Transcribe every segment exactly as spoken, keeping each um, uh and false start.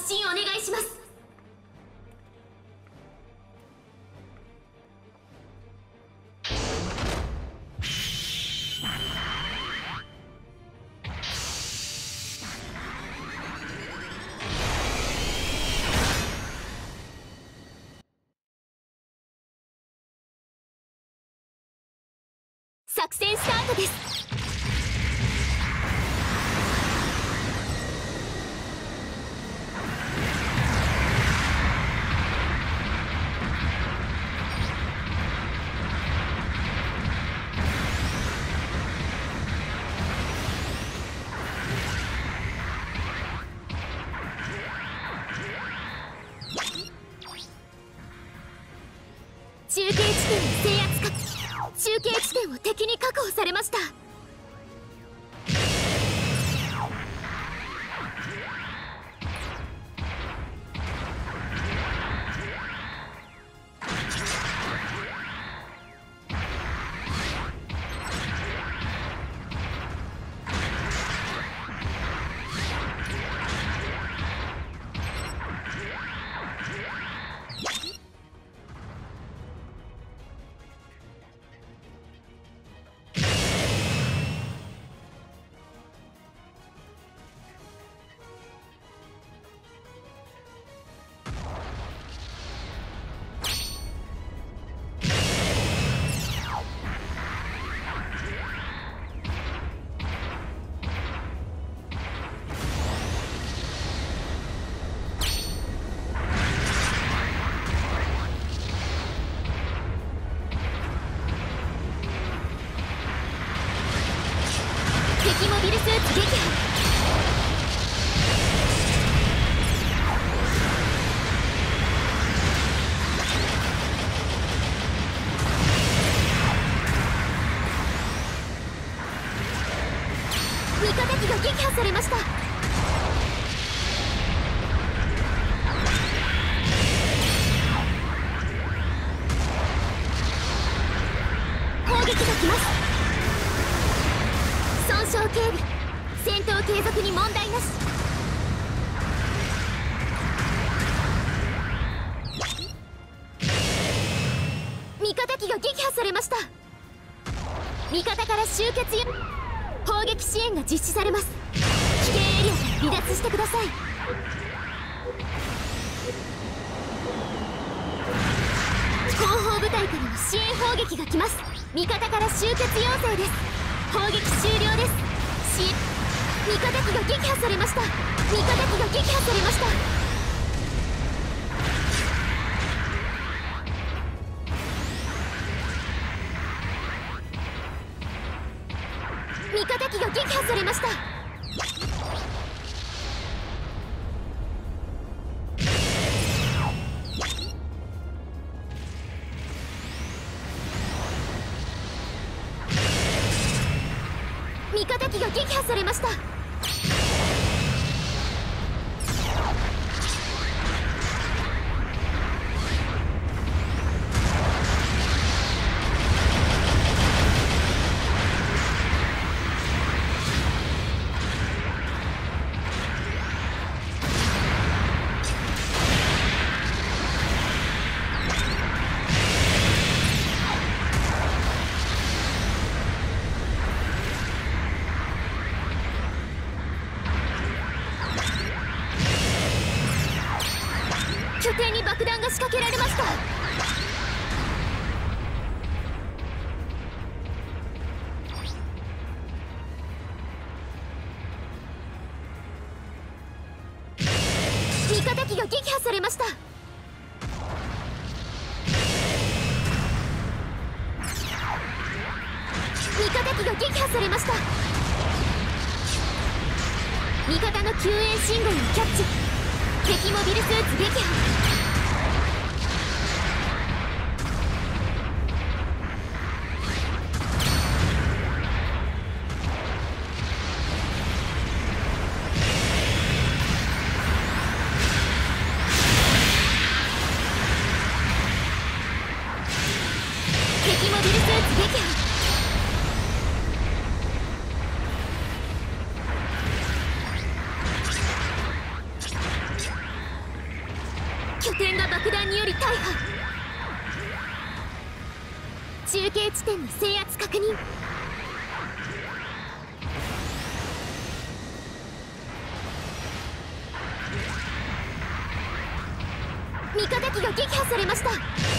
進お願いします。作戦スタートです。中継地点を制圧か。中継地点を敵に確保されました。敵モビルスーツ撃破。味方機が撃破されました。砲撃が来ます。損傷警備。戦闘継続に問題なし。味方機が撃破されました。味方から集結や砲撃支援が実施されます。危険エリアから離脱してください。後方部隊からの支援砲撃が来ます。味方から集結要請です。砲撃終了です。し味方機が撃破されました。味方機が撃破されました。味方機が撃破されました。味方機が撃破されました。拠点に爆弾が仕掛けられました。味方機が撃破されました。味方機が撃破されました。味方の救援信号をキャッチ。敵モビルスーツ撃破。敵モビルスーツ撃破。 拠点が爆弾により大破。中継地点の制圧確認。味方機が撃破されました。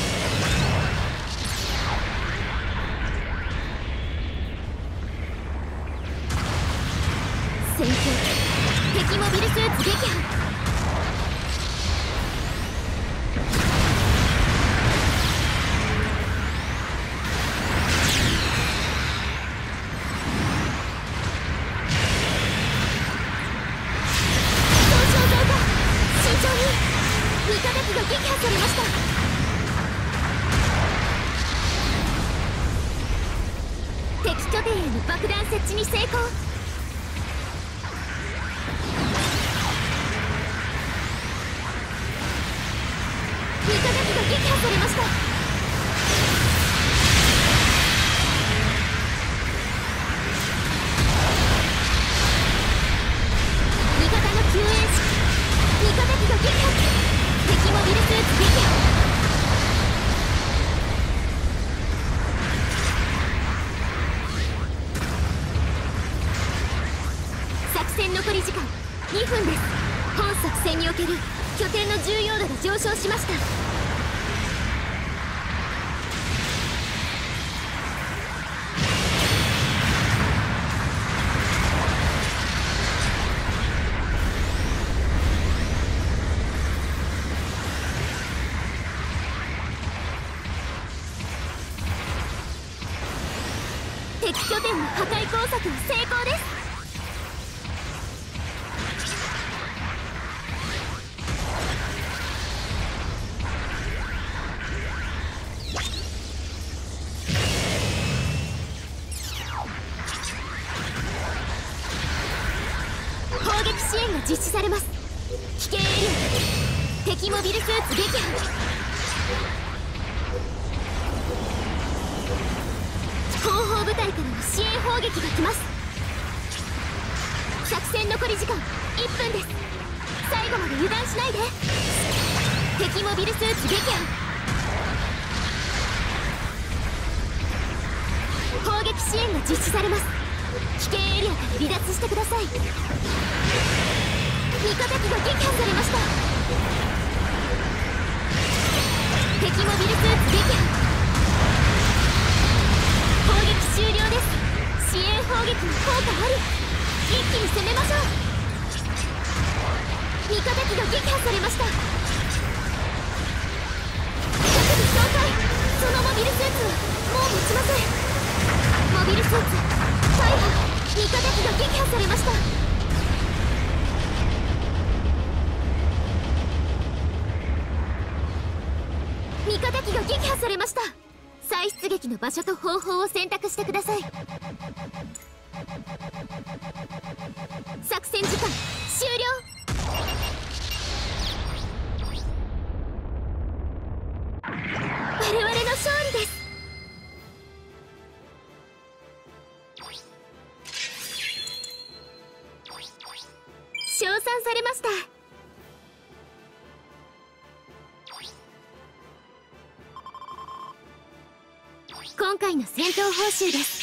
戦況、敵モビルスーツ撃破。敵拠点への爆弾設置に成功。味方機が撃破されました。味方の救援士、味方機が撃破。敵モビルスーツ撃破。残り時間にふんです。本作戦における拠点の重要度が上昇しました。敵拠点の破壊工作は成功です。攻撃支援が実施されます。危険エリア、敵モビルスーツ撃破。後方部隊からの支援砲撃が来ます。作戦残り時間いっぷんです。最後まで油断しないで。敵モビルスーツ撃破。砲撃支援が実施されます。危険エリアから離脱してください。味方機が撃破されました。敵モビルスーツ撃破。砲撃終了です。支援砲撃の効果あり。一気に攻めましょう。味方機が撃破されました。各部紹介。そのモビルスーツはもう持ちません。モビルスーツ大破。味方機が撃破されました。味方機が撃破されました。再出撃の場所と方法を選択してください。作戦時間終了。我々の勝利です。称賛されました。今回の戦闘報酬です。